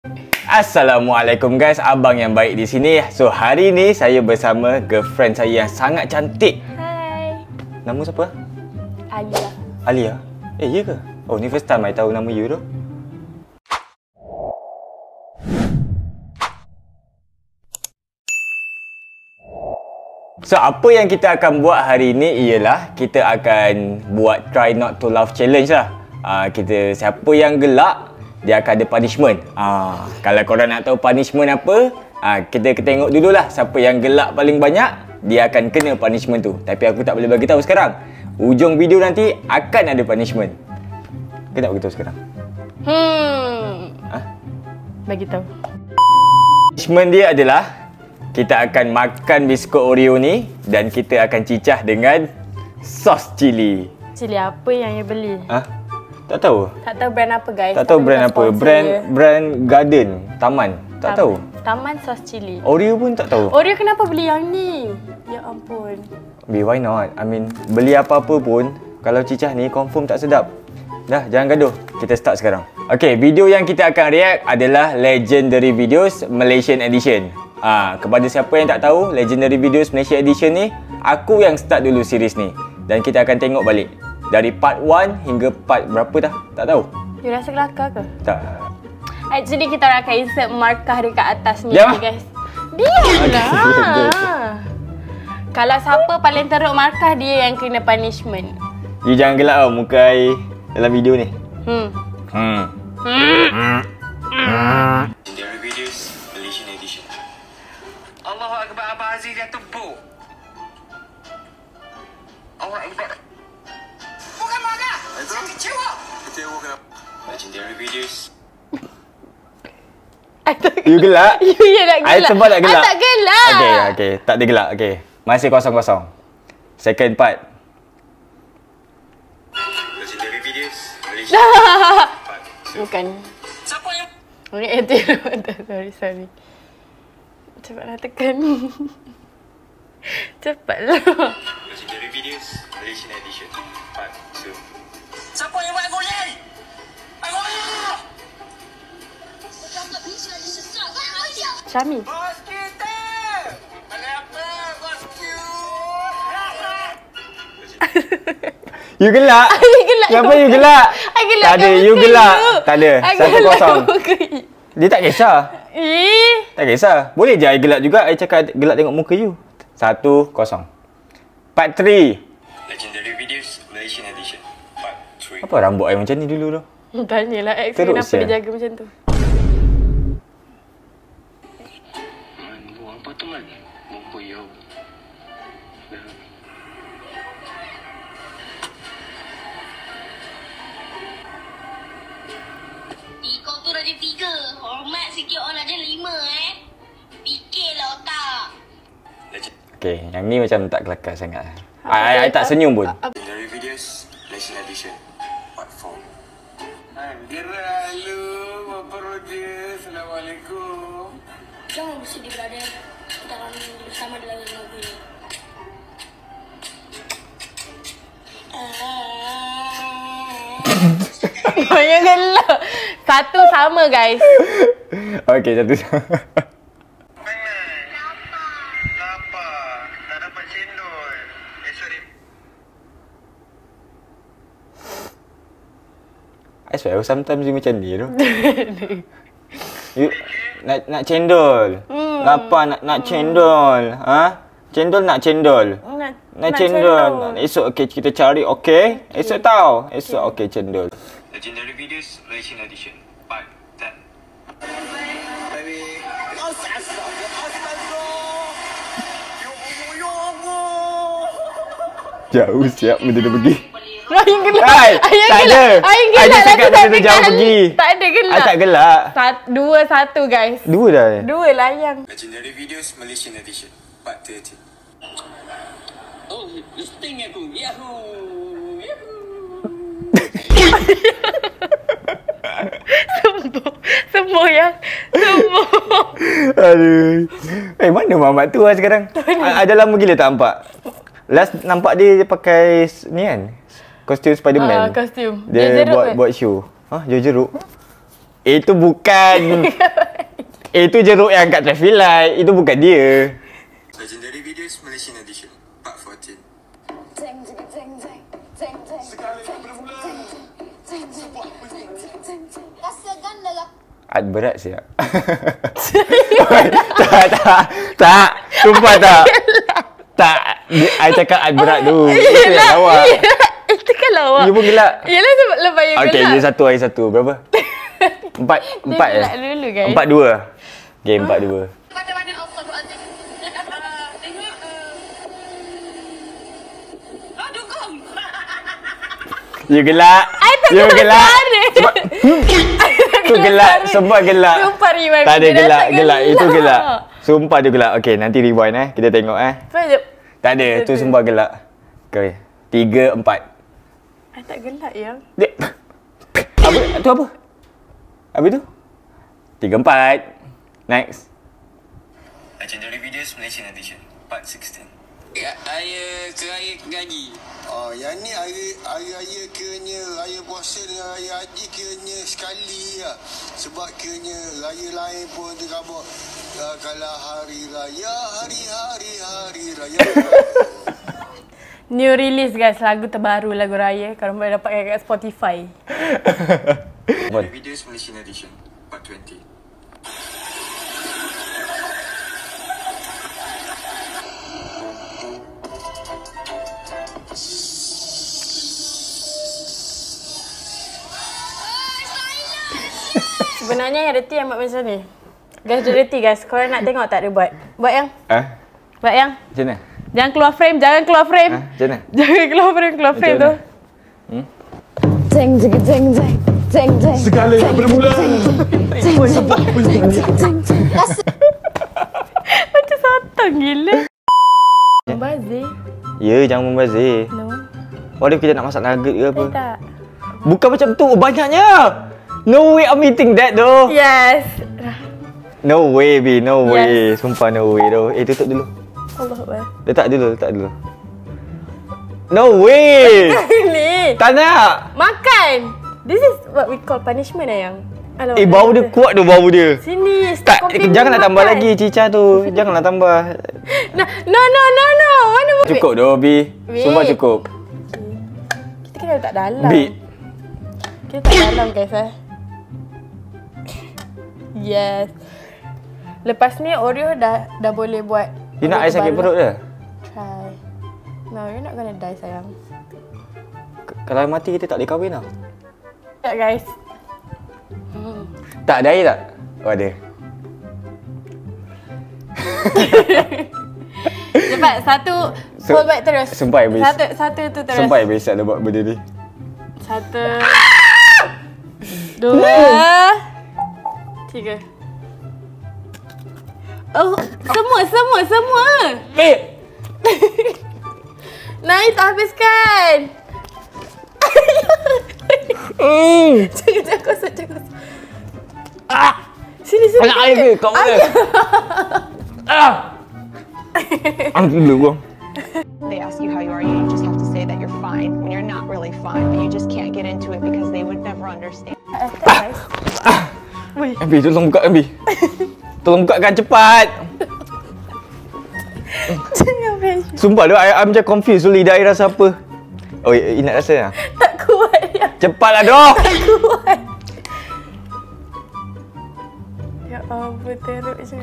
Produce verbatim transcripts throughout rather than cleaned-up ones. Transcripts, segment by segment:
Assalamualaikum guys, abang yang baik di sini. So hari ni saya bersama girlfriend saya yang sangat cantik. Hai. Nama siapa? Alia. Alia. Eh, ya ke? Oh, ni first time I tahu nama you tu. So apa yang kita akan buat hari ni ialah kita akan buat try not to laugh challenge lah. Uh, kita siapa yang gelak dia akan ada punishment. Ah, kalau korang nak tahu punishment apa, ah, kita tengok dululah siapa yang gelak paling banyak, dia akan kena punishment tu. Tapi aku tak boleh bagi tahu sekarang. Ujung video nanti akan ada punishment. Kita tak bagi tahu sekarang. Hmm. Ah? Bagi tahu. Punishment dia adalah kita akan makan biskut Oreo ni dan kita akan cicah dengan sos cili. Cili apa yang you beli? Ah? Tak tahu. Tak tahu brand apa guys. Tak tahu brand apa. Brand dia. brand Garden, Taman. Tak Taman. tahu. Taman sos cili. Oreo pun tak tahu. Oreo kenapa beli yang ni? Ya ampun. Be, why not? I mean, beli apa-apa pun kalau cicah ni confirm tak sedap. Dah, jangan gaduh. Kita start sekarang. Okay, video yang kita akan react adalah Legendary Videos Malaysian Edition. Ah, kepada siapa yang tak tahu, Legendary Videos Malaysia Edition ni, aku yang start dulu series ni. Dan kita akan tengok balik. Dari part one hingga part berapa dah? Tak tahu. You rasa kelakar ke? Tak. Actually kita akan insert markah dekat atas ni Diam. guys. Diamlah. Kalau siapa paling teruk markah, dia yang kena punishment. You jangan gelak tau muka I dalam video ni. Hmm. Hmm. Hmm. Legendary Videos Malaysian Edition. Allahu Akbar, Abah Aziz dia tebuk. Allahu Akbar. Bukan marah. Saya kecewa. Kecewa kenapa? Legendary Videos. I tak You gelak? You yang nak gelak. I sebab tak gelak. I tak gelak. Okay, okay. Tak ada gelak. Okay. Masih kosong-kosong. Second part. Legendary Videos Malaysia. Bukan. Siapa yang Okay, itu. Sorry, sorry. Cepatlah tekan. Cepatlah. Legendary Videos Malaysian Edition. Part two. Siapa yang buat golek? Ayolah! Syami. Bos kita. Kenapa bos you? You gelak? I gelak. Kenapa you gelak? I gelak. Tak ada, you gelak. Tak ada. I Satu gelak kosong. muka. Dia tak kisah. Ih. Tak kisah. Boleh je I gelak juga. I cakap gelak tengok muka you. Satu kosong. Part three. Legendary Videos Malaysian Edition. Part three. Apa rambut I macam ni dulu tu? Tanyalah ex Teruk kenapa sial. dia jaga macam tu. Buang apa tu man? Mampu yo. Kau tu darjah tiga. Hormat sikit orang darjah lima eh. Fikirlah otak. Okay, yang ni macam tak kelakar sangat. I, I, I tak senyum pun. Legendary Videos Malaysian Edition. Part four. Gerak lu, Bapa Roger. Assalamualaikum. Jangan bersedih berada. Kita akan bersama dalam lagu ini. Banyak gelak. Satu sama guys. Okay, satu. Lapar. Tak dapat cendol. Eh, sorry. I swear, sometimes you macam ni tu. You, nak nak cendol. Hmm. Lapar nak nak cendol. Ha? Cendol nak cendol. Nak, Nak cendol. Esok okay, kita cari okay? okay. Esok tahu. Esok okay cendol. Legendary Videos Malaysian Edition Part ten. Baby. Astagfirullah. Astagfirullah. Ya Allah, ya Allah. Jauh siap benda dia pergi. Ayang gelak. Hai, Ayang tak gelak. ada. Ayang I gelak. dah cakap Lagi dia satu jauh kali. pergi. Tak ada gelak. I tak gelak. Sat, dua, satu guys. Dua dah. Dua lah Ayang. Legendary Videos Malaysian Edition Part thirty. Oh, sting aku. Yahoo. Yahoo. Sembuh. Sembuh yang. Sembuh. Aduh. Eh, mana Mamat tu lah sekarang? A- ada lama gila tak nampak? Last nampak dia pakai s- ni kan? Kostum Spiderman. Ah, kostum. Dia, Dia jeruk buat ke? buat show. Hah, dia jeruk. Itu bukan. Itu jeruk yang kat traffic light. Itu bukan dia. Legendary Videos Malaysian Edition Part fourteen. Ad berat siap. tak, tak, tak. Sumpah tak. Tak. I cakap ad berat tu. Itu yang lawak. Itu kan lawak. You pun gelak. Yelah sebab lepas you Okay, gelak. you satu, I satu. Berapa? Empat. Empat je? gelak dulu, guys. Empat dua. Okay, empat dua. Mana-mana Astaghfirullahaladzim. Tengok. Ah, dukung. You gelak. I tak You gelak gelak. suara. Sebab tu gelak. Sebab gelak. Sumpah rewind. Tak ada Dia dah gelak. tak Gelak. Itu gelak. gelak. Sumpah tu gelak. Okay, nanti rewind eh. Kita tengok eh. Lepas- Tak ada. Tu sumpah gelak. Okay. Tiga, empat. I tak gelak yang. Dia. Apa? Tu apa? Habis tu? Tiga, empat. Next. Legendary Videos Malaysian Edition Part sixteen. Raya keraya ngaji. Oh, yang ni hari hari raya kiranya raya puasa dengan raya haji kiranya sekali lah. Sebab kiranya raya lain pun terabak. Uh, kalau hari raya, hari-hari hari raya. New release guys, lagu terbaru, lagu raya. Kalau boleh dapat kat Spotify. Legendary Videos Malaysian Edition Part twenty. Sebenarnya yang reti yang buat macam ni. Guys, dia reti guys. Korang nak tengok tak dia buat? Buat yang? Eh? Buat yang? Macam mana? Jangan keluar frame, jangan keluar frame. Ha? Macam mana? Jangan keluar frame, keluar frame tu. Hmm? Jeng jeng jeng jeng jeng jeng. Segala yang bermula. Macam sotong gila. Membazir. Ya, jangan membazir. No. What if kita nak masak nugget ke apa? Eh, tak. Bukan macam tu, banyaknya. No way I'm eating that though. Yes. No way, B. No way. Yes. Sumpah no way though. Eh, tutup dulu. Allah Akbar. Letak dulu, letak dulu. No way. Ni. Tak nak. Makan. This is what we call punishment ayang. Alamak, Eh, bau dia kuat tu bau dia. Sini, Tak, stop eh, kopi janganlah makan. tambah lagi cica tu. Janganlah tambah. No, no, no, no, no. Mana buat? Cukup dah, B. Wait. Sumpah cukup. Kita kena letak dalam. B. Kita letak dalam guys eh. Yes. Lepas ni Oreo dah dah boleh buat. You nak air sakit perut dah? Try. No, you're not gonna die sayang. K- Kalau mati kita tak boleh kahwin tau. Ya guys. Tak ada air tak? Oh ada. Cepat, satu Se- hold back terus. Sumpah habis. Satu satu tu terus. Sampai habis dah buat benda ni. Satu. Dua. Tiga. Oh, semua, semua, semua. Eh! Naik tak habiskan. Hmm. Jangan, jangan kosong, jangan kosong. Ah! Sini, sini. Banyak air ke? Kau boleh? Ah! Angkat dulu gua. They ask you how you are, you just have to say that you're fine when you're not really fine, but you just can't get into it because they would never understand. Wih. Ambi, tolong buka Ambi. Tolong bukakan cepat. Jangan pressure. Sumpah tu, I, I'm just confused. So, lidah air rasa apa? Oh, ingat rasa lah. Tak kuat ya. Cepatlah doh. Tak kuat. Ya ampun, teruk je.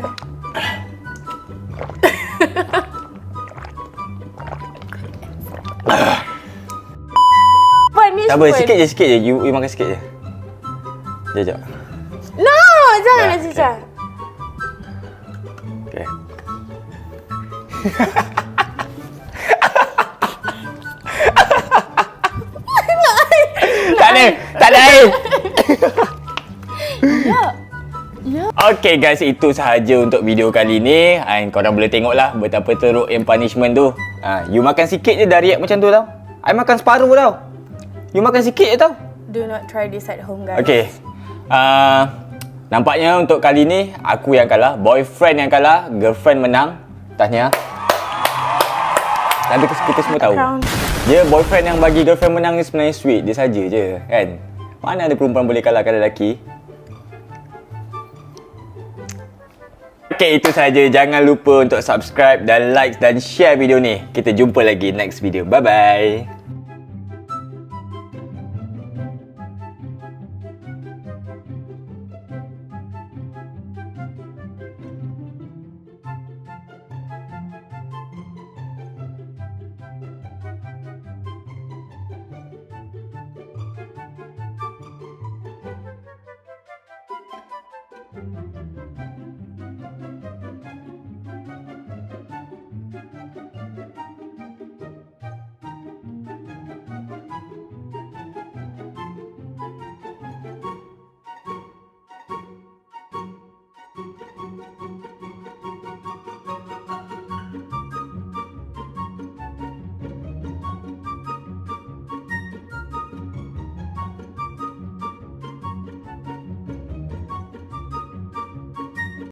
Punishment. Tak apa, sikit je, sikit je. You, you makan sikit je. Sekejap, sekejap. No, jangan Dah, nak cicah. Okay. Tak ada, tak ada air. Ya. Ya. Okay guys, itu sahaja untuk video kali ni. And korang boleh tengok lah betapa teruk yang punishment tu. Ha, you makan sikit je dah react macam tu tau. I makan separuh tau. You makan sikit je tau. Do not try this at home guys. Okay. Uh, nampaknya untuk kali ni aku yang kalah, boyfriend yang kalah, girlfriend menang. Tahniah. Tapi kita semua tahu. Crown. Dia boyfriend yang bagi girlfriend menang ni sebenarnya sweet. Dia saja je kan. Mana ada perempuan boleh kalahkan lelaki. Okey, itu saja. Jangan lupa untuk subscribe dan like dan share video ni. Kita jumpa lagi next video. Bye-bye. Thank you.